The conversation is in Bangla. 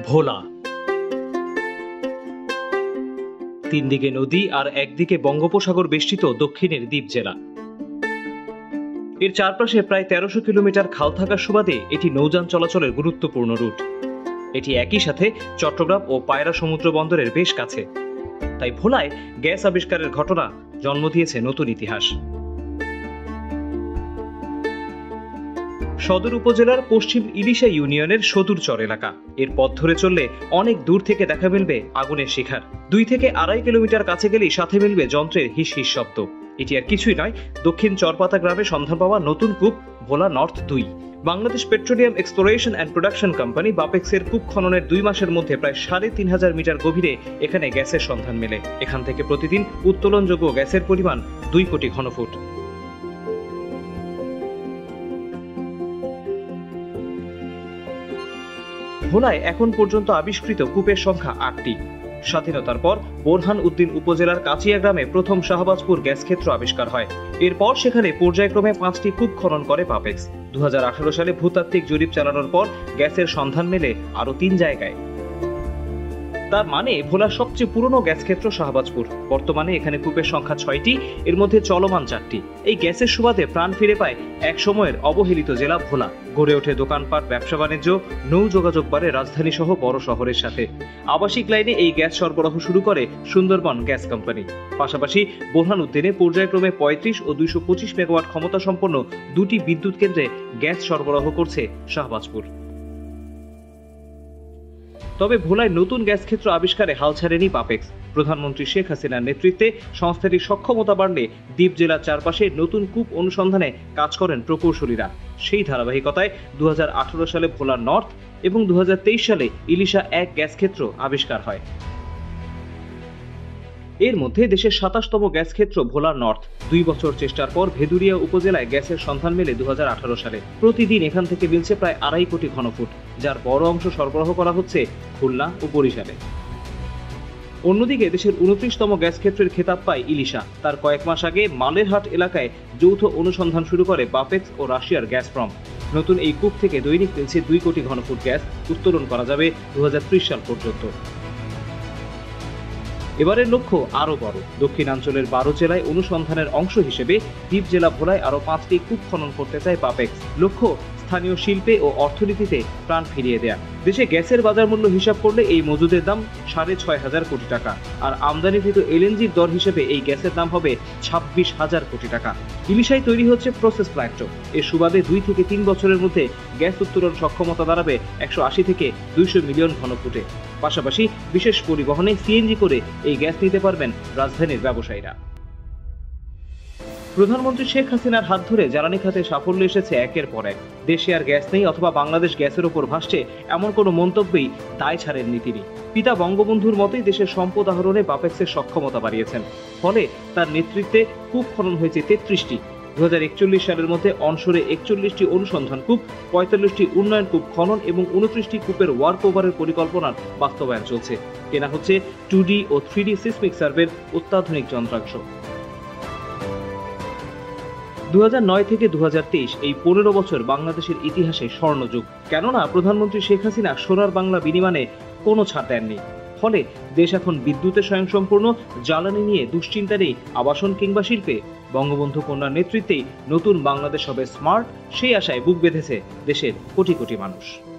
ভোলা। তিন দিকে নদী আর একদিকে বঙ্গোপসাগর বেষ্টিত দক্ষিণের দ্বীপ জেলা। এর চারপাশে প্রায় ১৩০০ কিলোমিটার খাল থাকার সুবাদে এটি নৌযান চলাচলের গুরুত্বপূর্ণ রুট। এটি একই সাথে চট্টগ্রাম ও পায়রা সমুদ্র বন্দরের বেশ কাছে। তাই ভোলায় গ্যাস আবিষ্কারের ঘটনা জন্ম দিয়েছে নতুন ইতিহাস। সদর উপজেলার পশ্চিম ইলিশা ইউনিয়নের সদুরচর এলাকা। এর পথ ধরে চললে অনেক দূর থেকে দেখা মিলবে আগুনের শিখার। ২ থেকে ২.৫ কিলোমিটার কাছে গেলেই সাথে মিলবে যন্ত্রের হিস হিস শব্দ। এটি আর কিছুই নয়, দক্ষিণ চরপাতা গ্রামে সন্ধান পাওয়া নতুন কূপ Bhola north ২। Bangladesh petroleum exploration and production company বাপেক্সের কূপ খননের ২ মাসের মধ্যে প্রায় ৩৫০০ মিটার গভীরে এখানে গ্যাসের সন্ধান মেলে। এখান থেকে প্রতিদিন উত্তোলনযোগ্য গ্যাসের পরিমাণ ২ কোটি ঘনফুট। ভোলায় এখন পর্যন্ত আবিষ্কৃত কূপের সংখ্যা ৮টি। স্বাধীনতার পর বোরহান উদ্দিন উপজেলার কাচিয়া গ্রামে প্রথম শাহবাজপুর গ্যাস ক্ষেত্র আবিষ্কার হয়। এরপর সেখানে পর্যায়ক্রমে 5টি কূপ খনন করে বাপেক্স। ২০১৮ সালে ভূতাত্ত্বিক জরিপ চালানোর পর গ্যাসের সন্ধান মেলে আরও 3 জায়গায়। তার মানে ভোলার সবচেয়ে পুরনো গ্যাস ক্ষেত্র শাহবাজপুর। বর্তমানে এখানে কূপের সংখ্যা 6টি, এর মধ্যে চলমান 4টি। এই গ্যাসের সুবাদে প্রাণ ফিরে পায় এক সময়ের অবহেলিত জেলা ভোলা। গড়ে ওঠে দোকানপাট, ব্যবসা বাণিজ্য, নৌ যোগাযোগ বাড়ে রাজধানী সহ বড় শহরের সাথে। আবাসিক লাইনে এই গ্যাস সরবরাহ শুরু করে সুন্দরবন গ্যাস কোম্পানি। পাশাপাশি বোরহান উদ্দিনে পর্যায়ক্রমে 35 ও 225 মেগাওয়াট ক্ষমতা সম্পন্ন 2টি বিদ্যুৎ কেন্দ্রে গ্যাস সরবরাহ করছে শাহবাজপুর। তবে ভোলায় নতুন গ্যাস ক্ষেত্র আবিষ্কারে হাল ছাড়েনি বাপেক্স। প্রধানমন্ত্রী শেখ হাসিনার নেতৃত্বে সংস্থাটির সক্ষমতা বাড়লে দ্বীপ জেলার চারপাশে নতুন কূপ অনুসন্ধানে কাজ করেন প্রকৌশলীরা। সেই ধারাবাহিকতায় ২০১৮ সালে ভোলা নর্থ এবং ২০২৩ সালে ইলিশা ১ গ্যাস ক্ষেত্র আবিষ্কার হয়। এর মধ্যে দেশের ২৭তম গ্যাস ক্ষেত্র ভোলা নর্থ। ২ বছর চেষ্টার পর ভেদুরিয়া উপজেলায় গ্যাসের সন্ধান মেলে ২০১৮ সালে। প্রতিদিন এখান থেকে মিলছে প্রায় ২.৫ কোটি ঘনফুট, যার বড় অংশ সরবরাহ করা হচ্ছে খুলনা ও বরিশালে। অন্যদিকে দেশের ২৯তম গ্যাস ক্ষেত্রের খেতাব পায় ইলিশা। তার কয়েক মাস আগে মালেরহাট এলাকায় যৌথ অনুসন্ধান শুরু করে বাপেক্স ও রাশিয়ার গ্যাসপ্রম। নতুন এই কূপ থেকে দৈনিক মিলছে ২ কোটি ঘনফুট গ্যাস। উত্তোলন করা যাবে ২০৩০ সাল পর্যন্ত। এবারের লক্ষ্য আরও বড়। দক্ষিণাঞ্চলের ১২ জেলায় অনুসন্ধানের অংশ হিসেবে দ্বীপ জেলা ভোলায় আরও 5টি কূপ খনন করতে চায় বাপেক্স। লক্ষ্য স্থানীয় শিল্পে ও অর্থনীতিতে প্রাণ ফিরিয়ে দেয়া। দেশে গ্যাসের বাজার মূল্য হিসাব করলে এই মজুদের দাম ৬,৫০০ কোটি টাকা, আর আমদানিকৃত এলএনজির দর হিসেবে এই গ্যাসের দাম হবে ২৬,০০০ কোটি টাকা। ইলিশায় তৈরি হচ্ছে প্রসেস প্ল্যান্ট। এর সুবাদে 2 থেকে 3 বছরের মধ্যে গ্যাস উত্তোলন সক্ষমতা দাঁড়াবে ১৮০ থেকে ২০০ মিলিয়ন ঘনফুটে। পাশাপাশি বিশেষ পরিবহনে সিএনজি করে এই গ্যাস নিতে পারবেন রাজধানীর ব্যবসায়ীরা। প্রধানমন্ত্রী শেখ হাসিনার হাত ধরে জ্বালানি খাতে সাফল্য এসেছে একের পর এক। দেশে আর গ্যাস নেই অথবা বাংলাদেশ গ্যাসের উপর ভাসছে এমন কোনো মন্তব্যেই দায় ছাড়েননি তিনি। পিতা বঙ্গবন্ধুর মতোই দেশের সম্পদ আহরণে বাপেক্সের সক্ষমতা বাড়িয়েছেন। ফলে তার নেতৃত্বে কূপ খনন হয়েছে 33টি। ২০৪১ সালের মধ্যে অনশোরে ৪১টি অনুসন্ধান কূপ, ৪৫টি উন্নয়ন কূপ খনন এবং ২৯টি কূপের ওয়ার্ক ওভারের পরিকল্পনার বাস্তবায়ন চলছে। কেনা হচ্ছে 2D ও 3D সিসমিক সার্ভের অত্যাধুনিক যন্ত্রাংশ। ২০০৯ থেকে ২০২৩ এই ১৫ বছর বাংলাদেশের ইতিহাসে স্বর্ণযুগ। কেননা প্রধানমন্ত্রী শেখ হাসিনা সোনার বাংলা বিনিময়ে কোনো ছাড় দেননি। ফলে দেশ এখন বিদ্যুতে স্বয়ংসম্পূর্ণ, জ্বালানি নিয়ে দুশ্চিন্তা নেই আবাসন কিংবা শিল্পে। বঙ্গবন্ধু কন্যার নেতৃত্বেই নতুন বাংলাদেশ হবে স্মার্ট, সেই আশায় বুক বেঁধেছে দেশের কোটি কোটি মানুষ।